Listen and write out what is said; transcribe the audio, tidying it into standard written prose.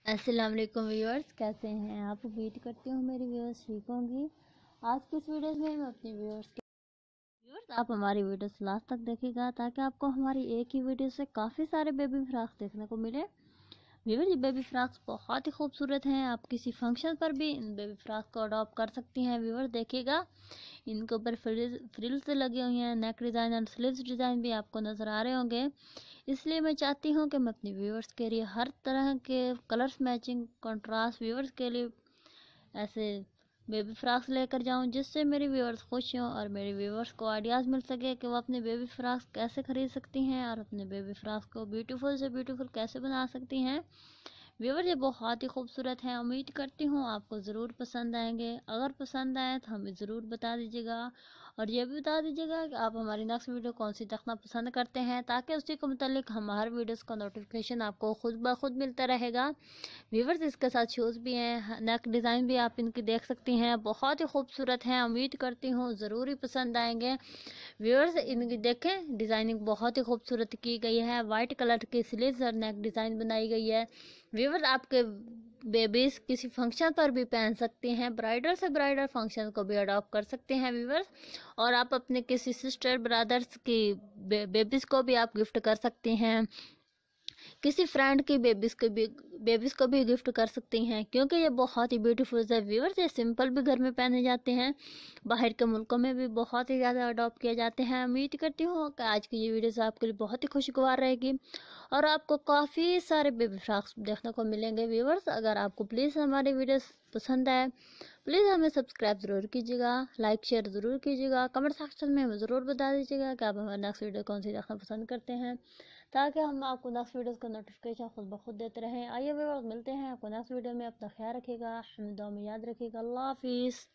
अस्सलाम वालेकुम व्यूअर्स, कैसे हैं आप। उम्मीद करती हूँ मेरी व्यूअर्स ठीक होंगी। आज की इस वीडियो में मैं अपने व्यूअर्स आप हमारी वीडियोस लास्ट तक देखिएगा ताकि आपको हमारी एक ही वीडियो से काफ़ी सारे बेबी फ्रॉक्स देखने को मिले। व्यूअर्स, ये बेबी फ्रॉक्स बहुत ही खूबसूरत हैं। आप किसी फंक्शन पर भी इन बेबी फ्रॉक्स को अडॉप्ट कर सकती हैं। व्यूअर्स देखिएगा, इनके ऊपर फ्रिल्स लगे हुए हैं। नेक डिज़ाइन और स्लीव्स डिज़ाइन भी आपको नज़र आ रहे होंगे। इसलिए मैं चाहती हूँ कि मैं अपने व्यूअर्स के लिए हर तरह के कलर्स मैचिंग कंट्रास्ट व्यूअर्स के लिए ऐसे बेबी फ्रॉक्स लेकर जाऊं, जिससे मेरी व्यूअर्स खुश हों और मेरे व्यूअर्स को आइडियाज़ मिल सके कि वो अपने बेबी फ्रॉक्स कैसे खरीद सकती हैं और अपने बेबी फ्रॉक्स को ब्यूटीफुल से ब्यूटीफुल कैसे बना सकती हैं। व्यूअर, ये बहुत ही खूबसूरत है। उम्मीद करती हूँ आपको ज़रूर पसंद आएंगे। अगर पसंद आए तो हमें ज़रूर बता दीजिएगा और ये भी बता दीजिएगा कि आप हमारी नेक्स्ट वीडियो कौन सी देखना पसंद करते हैं, ताकि उसी के मुतालिक हम हर वीडियोस का नोटिफिकेशन आपको खुद ब खुद मिलता रहेगा। व्यूअर्स, इसके साथ शूज़ भी हैं, नेक डिज़ाइन भी आप इनकी देख सकती हैं, बहुत ही खूबसूरत हैं। उम्मीद करती हूँ ज़रूर ही पसंद आएंगे। व्यूअर्स, इनकी देखें, डिज़ाइनिंग बहुत ही खूबसूरत की गई है। वाइट कलर की स्लीव्स और नेक डिज़ाइन बनाई गई है। व्यूअर्स, आपके बेबीज किसी फंक्शन पर भी पहन सकते हैं। ब्राइडल से ब्राइडल फंक्शन को भी अडॉप्ट कर सकते हैं व्यूअर्स। और आप अपने किसी सिस्टर ब्रदर्स की बेबीज को भी आप गिफ्ट कर सकते हैं। किसी फ्रेंड की बेबीज को भी गिफ्ट कर सकती हैं, क्योंकि ये बहुत ही ब्यूटीफुल है व्यूअर्स। ये सिंपल भी घर में पहने जाते हैं, बाहर के मुल्कों में भी बहुत ही ज़्यादा अडॉप्ट किए जाते हैं। उम्मीद करती हूँ कि आज की ये वीडियोस आपके लिए बहुत ही खुशगवार रहेगी और आपको काफ़ी सारे बेबी फ्रॉक्स देखने को मिलेंगे व्यूअर्स। अगर आपको प्लीज़ हमारी वीडियोस पसंद आए, प्लीज़ हमें सब्सक्राइब ज़रूर कीजिएगा, लाइक शेयर ज़रूर कीजिएगा, कमेंट सेक्शन में हमें ज़रूर बता दीजिएगा कि आप हमारे नेक्स्ट वीडियो कौन सी देखना पसंद करते हैं, ताकि हम आपको नेक्स्ट वीडियोस का नोटिफिकेशन खुद ब खुद देते रहें। आइए व्यूअर्स, मिलते हैं आपको नेक्स्ट वीडियो में। अपना ख्याल रखिएगा, हमें दुआ में याद रखिएगा। अल्लाह हाफिज़।